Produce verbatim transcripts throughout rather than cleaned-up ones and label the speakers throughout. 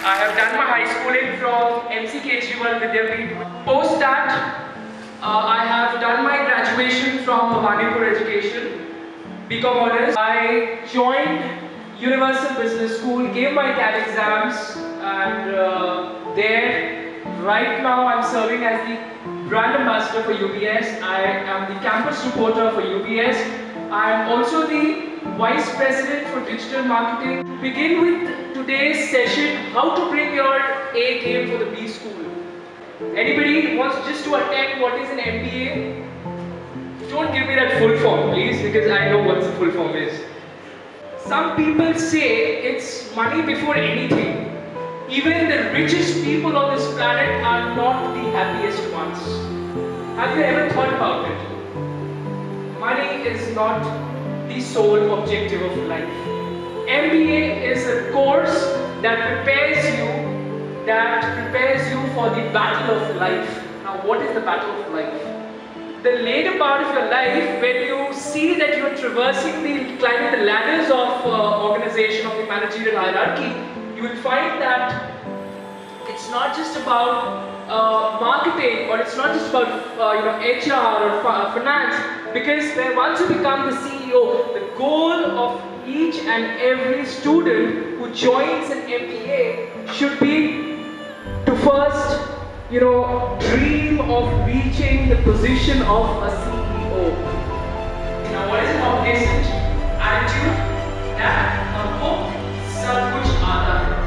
Speaker 1: I have done my high schooling from M C Kejriwal Vidyapeeth. Post that, uh, I have done my graduation from Bhawanipur Education, B Com Honors. I joined Universal Business School, gave my C A T exams, and uh, there, right now I'm serving as the brand ambassador for U B S. I am the campus reporter for U B S. I am also the Vice President for Digital Marketing. To begin with today's session, how to bring your A game for the B school. Anybody wants just to attend what is an M B A? Don't give me that full form, please, because I know what the full form is. Some people say it's money before anything. Even the richest people on this planet are not the happiest ones. Have you ever thought about it? Money is not the sole objective of life. M B A is a course that prepares you, that prepares you for the battle of life. Now, what is the battle of life? The later part of your life, when you see that you are traversing the, climbing the ladders of uh, organization, of the managerial hierarchy, you will find that it's not just about uh, marketing, or it's not just about uh, you know H R or finance, because when once you become the C E O, the goal of each and every student who joins an M B A should be to first, you know, dream of reaching the position of a C E O. Now, what is a complacent attitude? That हमको सब कुछ आता है.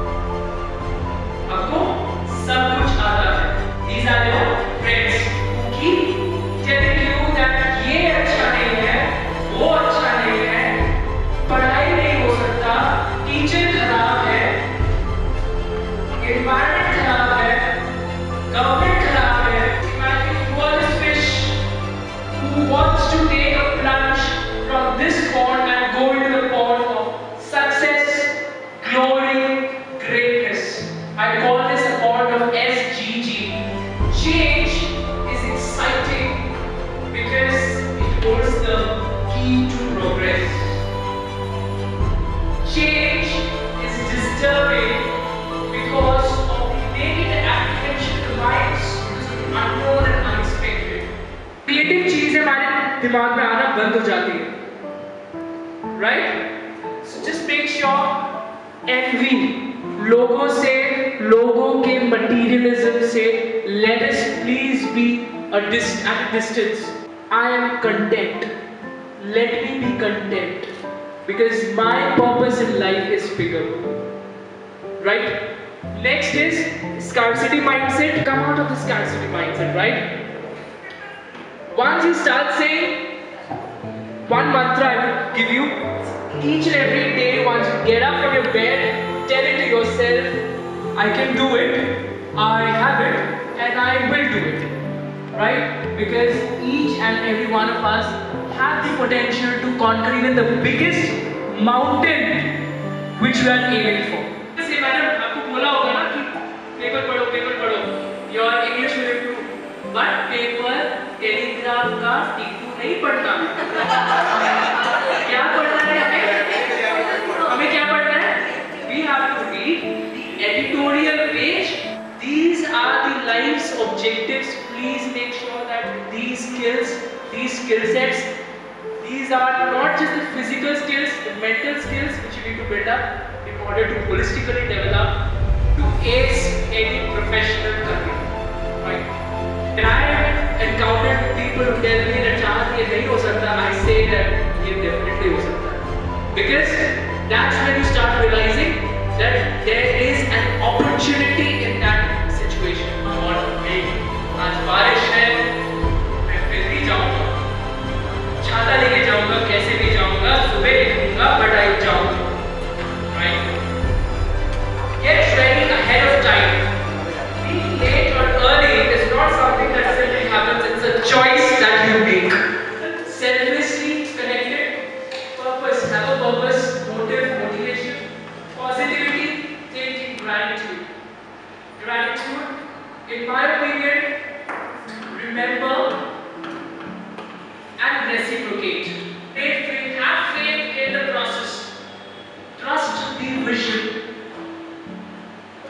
Speaker 1: हमको सब कुछ आता है. These are your friends who keep telling you that ये अच्छा नहीं है, वो अच्छा नहीं है, पढ़ाई नहीं हो सकता, टीचर खराब है, environment खराब है, government खराब है. Imagine you are this fish who wants to take a plunge from this pond and go into the pond of success, glory, greatness. I call this a pond of S G G. Change is exciting because it holds the key to progress. Change is disturbing because of the naked apprehension of the minds, because of the unknown and unexpected. Creative चीजें हमारे दिमाग में आना बंद हो जाती है, right? So just make sure envy, लोगों से, लोगों के materialism से, let us please be a dis at a distance. I am content. Let me be content, because my purpose in life is bigger, right? Next is scarcity mindset. Come out of the scarcity mindset, right? Once you start saying one mantra, I will give you each and every day. Once you get up from your bed, tell it to yourself, I can do it, I have it, and I will do it, right? Because each and every one of us have the potential to conquer even the biggest mountain which we are aiming for. Say, madam, आपको बोला होगा ना कि paper पढ़ो, paper पढ़ो. Your English will improve, but paper, telegraph का टीटू नहीं पढ़ना. क्या पढ़ना है हमें? हमें क्या पढ़ना है? We have to read the editorial page. These are the life's objectives. Please make sure that these skills, these skill sets, these are not just the physical skills, the mental skills which you need to build up in order to holistically develop to ace any professional career. Right? And I have encountered people who tell me that Chahat ये नहीं हो सकता. I say that ये definitely हो सकता है. Because that's when you start realizing that there is an opportunity in that situation. और आज बारिश है, मैं फिर भी जाऊँगा. छाता लेके जाऊँगा, कैसे भी जाऊँगा, सुबह निकलूँगा, but I जाऊँगा. Right? Get ready ahead of time. Being late or early is not something that simply happens. It's a choice that you make. Selflessly connected, purpose, have a purpose, motive, motivation, positivity, thinking, gratitude. Gratitude, in my opinion, remember and reciprocate. Have faith in the process. Trust the vision.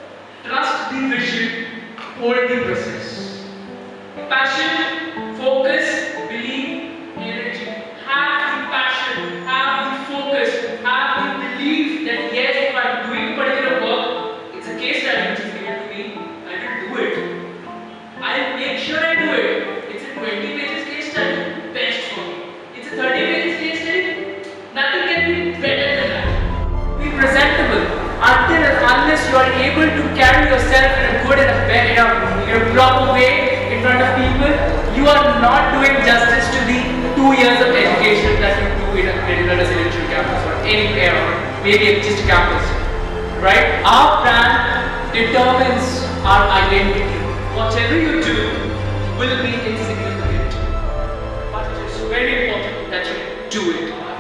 Speaker 1: carry yourself in a good and a, in a, in a proper way in front of people, you are not doing justice to the two years of education that you do in a, in a residential campus or any or maybe just a campus, right? Our brand determines our identity. Whatever you do will be insignificant, but it is very important that you do it.